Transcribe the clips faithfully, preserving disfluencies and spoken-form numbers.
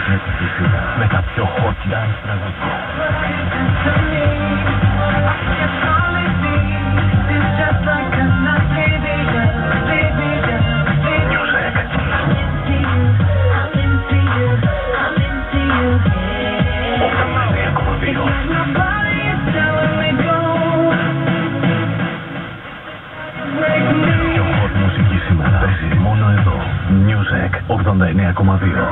με τα πιο hot dance τραγούδια. Πιο hot μουσική σήμερα παίζει μόνο εδώ. Music ογδόντα εννέα κόμμα δύο.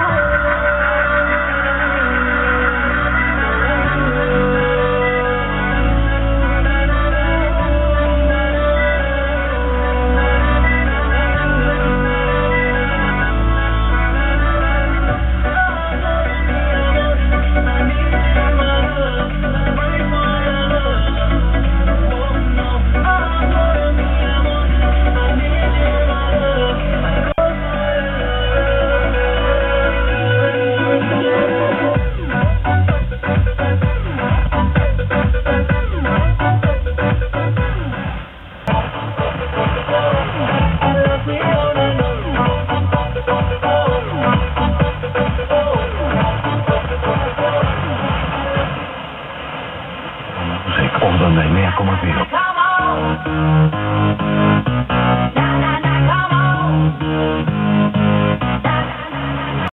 ογδόντα εννέα κόμμα δύο.